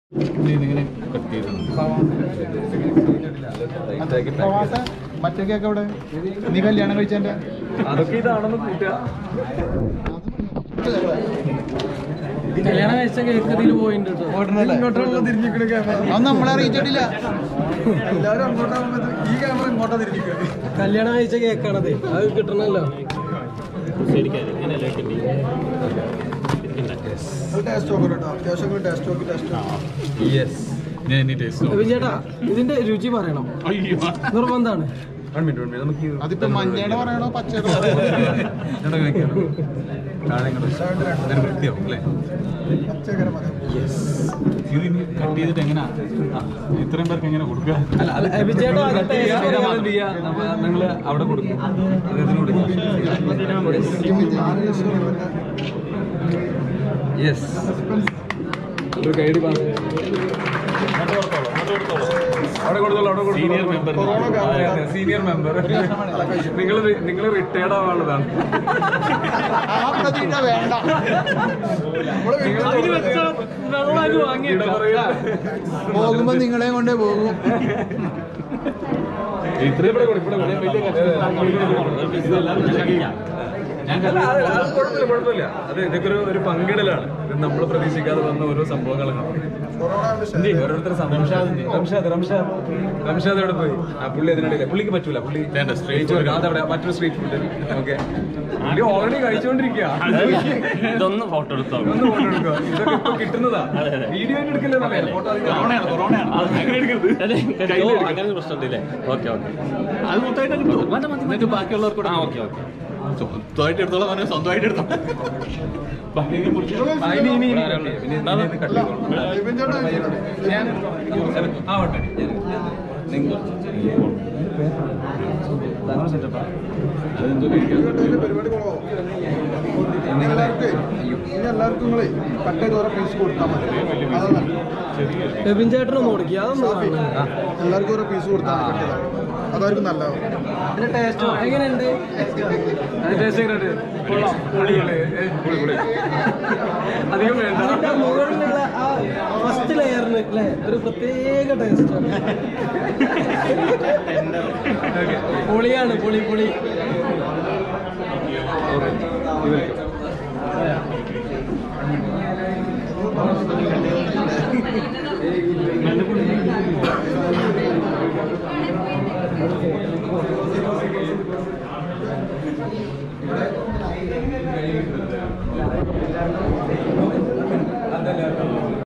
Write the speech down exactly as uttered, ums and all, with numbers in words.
മറ്റേ കേക്ക് അവിടെ നീ കല്യാണം കഴിച്ചെന്റെ അതൊക്കെ ഇതാണെന്ന് കൂട്ടുക. കല്യാണം കഴിച്ച കേക്ക് ഇതിൽ പോയിട്ടുണ്ട്. അത് നമ്മളെ അറിയിച്ചിട്ടില്ല. എല്ലാവരും അങ്ങോട്ടാകുമ്പോ ഈ ക്യാമറ ഇങ്ങോട്ടാ തിരിഞ്ഞിരിക്കുക. കല്യാണം കഴിച്ച കേക്കാണത്, അത് കിട്ടണല്ലോ. ചേട്ടാ ഇതിന്റെ രുചി പറയണം, നിർബന്ധാണ്. അതിപ്പോ മഞ്ഞയുടെ പറയണോ പച്ചയുടെ കട്ട് ചെയ്തിട്ട് എങ്ങനെയാ ഇത്രയും പേർക്ക് എങ്ങനെ കൊടുക്കുക? നിങ്ങൾ അവിടെ കൊടുക്കും. ഒരു ഗൈഡ് അവിടെ കൊടുത്തോളൂ, അവിടെ സീനിയർ മെമ്പർ സീനിയർ മെമ്പർ നിങ്ങൾ നിങ്ങൾ റിട്ടയർഡ് ആവാനുള്ളതാണ്. പോകുമ്പോ നിങ്ങളെ കൊണ്ടേ പോകും. ഇത്രയും ഇവിടെ കൊടുക്കും. കുഴപ്പമില്ല കുഴപ്പമില്ല അത് ഇതൊക്കെ ഒരു ഒരു പങ്കിടലാണ്. നമ്മൾ പ്രതീക്ഷിക്കാതെ വന്ന ഓരോ സംഭവങ്ങളാണ്. ഓരോരുത്തർ റംഷാദ് റംഷാദ് റംഷാദ് എവിടെ പോയി? ആ പുള്ളി അതിനിടയിലെ പുള്ളിക്ക് പറ്റൂല. പുള്ളി അതവിടെ മറ്റൊരു സ്ട്രീറ്റ് ഫുഡ്. ഓക്കെ പുള്ളി ഓൾറെഡി കഴിച്ചുകൊണ്ടിരിക്കുക. ഇതൊന്ന് ഫോട്ടോ എടുത്തോ, ഒന്ന് ഫോട്ടോ എടുക്കുക. ഇതൊക്കെ ഇപ്പൊ കിട്ടുന്നതാ. Video എടുക്കില്ലേ photo? അങ്ങനെ പ്രശ്നമില്ലേ? ഓക്കെ ഓക്കെ അത് മൊത്തമായിട്ട് കിട്ടും. ബാക്കിയുള്ളവർക്ക് കൂടെ ഓക്കെ ഓക്കെ സ്വന്തമായിട്ട് എടുത്തോളാം, പറഞ്ഞു സ്വന്തമായിട്ട് എടുത്തോ. എല്ലാവർക്കും നിങ്ങളെ കട്ട് ചെയ്ത് ഓരോ പീസ് കൊടുത്താൽ മതി. ചേട്ടനൊന്നും കൊടുക്കുക, എല്ലാവർക്കും ഓരോ പീസ് കൊടുത്താൽ മതി. അതായിരിക്കും നല്ലതാണ്. എങ്ങനെയുണ്ട്? അധികം വേണ്ട. മുകളിലുള്ള ആ ഫസ്റ്റ് ലെയറിന് അല്ലേ ഒരു പ്രത്യേക ടേസ്റ്റാണ്. പൊളിയാണ്, പൊളി പൊളി. ഓക്കെ